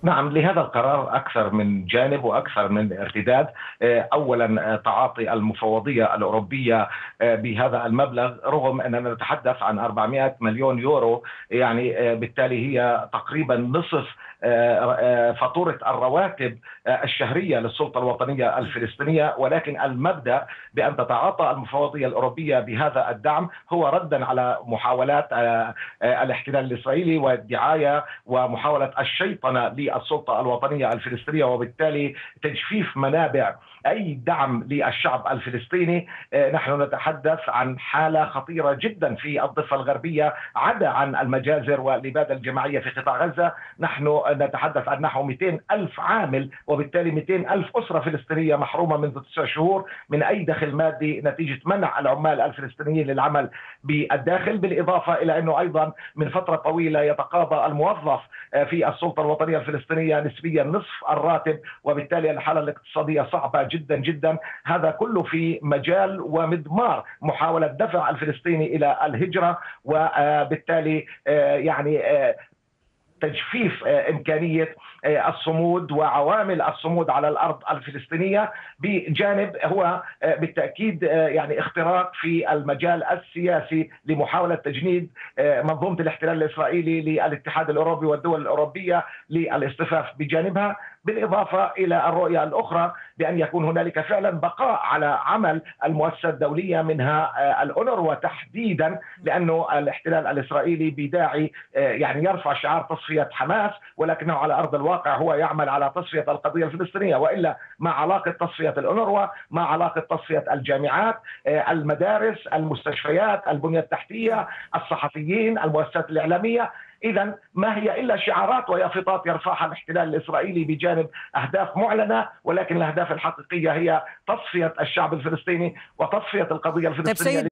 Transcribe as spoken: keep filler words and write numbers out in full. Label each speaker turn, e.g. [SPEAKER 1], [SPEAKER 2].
[SPEAKER 1] نعم، لهذا القرار أكثر من جانب وأكثر من ارتداد. أولا تعاطي المفوضية الأوروبية بهذا المبلغ رغم أننا نتحدث عن أربعمائة مليون يورو، يعني بالتالي هي تقريبا نصف فاتورة الرواتب الشهرية للسلطة الوطنية الفلسطينية. ولكن المبدأ بأن تتعاطى المفوضية الأوروبية بهذا الدعم هو ردا على محاولات الاحتلال الإسرائيلي والدعاية ومحاولة الشيطنة للسلطة الوطنية الفلسطينية، وبالتالي تجفيف منابع أي دعم للشعب الفلسطيني. نحن نتحدث عن حالة خطيرة جدا في الضفة الغربية، عدا عن المجازر والإبادة الجماعية في قطاع غزة. نحن نتحدث عن نحو مئتين ألف عامل، وبالتالي مئتين ألف أسرة فلسطينية محرومة منذ تسع شهور من أي دخل مادي نتيجة منع العمال الفلسطينيين للعمل بالداخل. بالإضافة إلى أنه أيضا من فترة طويلة يتقاضى الموظف في السلطة الوطنية الفلسطينية نسبيا نصف الراتب، وبالتالي الحالة الاقتصادية صعبة جدا جدا. هذا كله في مجال ومضمار محاولة دفع الفلسطيني إلى الهجرة، وبالتالي يعني تجفيف إمكانية الصمود وعوامل الصمود على الأرض الفلسطينية، بجانب هو بالتأكيد يعني اختراق في المجال السياسي لمحاولة تجنيد منظومة الاحتلال الإسرائيلي للاتحاد الأوروبي والدول الأوروبية للاصطفاف بجانبها، بالإضافة إلى الرؤية الأخرى بأن يكون هنالك فعلا بقاء على عمل المؤسسات الدولية منها الأونروا تحديدا، لأنه الاحتلال الإسرائيلي بداعي يعني يرفع شعار تصفية حماس، ولكنه على أرض الواقع هو يعمل على تصفية القضية الفلسطينية. وإلا ما علاقة تصفية الأونروا، ما علاقة تصفية الجامعات، المدارس، المستشفيات، البنية التحتية، الصحفيين، المؤسسات الإعلامية؟ إذا ما هي إلا شعارات ويافطات يرفعها الاحتلال الإسرائيلي بجانب أهداف معلنة، ولكن الأهداف الحقيقية هي تصفية الشعب الفلسطيني وتصفية القضية
[SPEAKER 2] طيب
[SPEAKER 1] الفلسطينية.
[SPEAKER 2] سيد